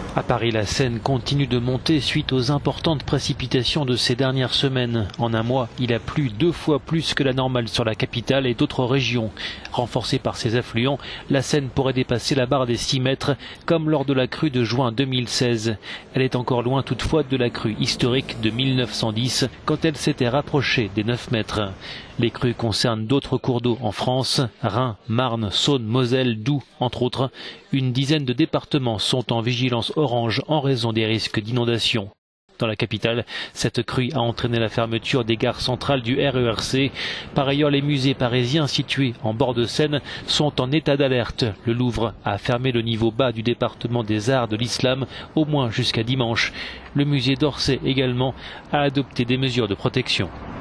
À Paris, la Seine continue de monter suite aux importantes précipitations de ces dernières semaines. En un mois, il a plu 2 fois plus que la normale sur la capitale et d'autres régions. Renforcée par ses affluents, la Seine pourrait dépasser la barre des 6 mètres, comme lors de la crue de juin 2016. Elle est encore loin toutefois de la crue historique de 1910, quand elle s'était rapprochée des 9 mètres. Les crues concernent d'autres cours d'eau en France, Rhin, Marne, Saône, Moselle, Doubs, entre autres. Une dizaine de départements sont en vigilance orange en raison des risques d'inondation. Dans la capitale, cette crue a entraîné la fermeture des gares centrales du RERC. Par ailleurs, les musées parisiens situés en bord de Seine sont en état d'alerte. Le Louvre a fermé le niveau bas du département des arts de l'islam, au moins jusqu'à dimanche. Le musée d'Orsay également a adopté des mesures de protection.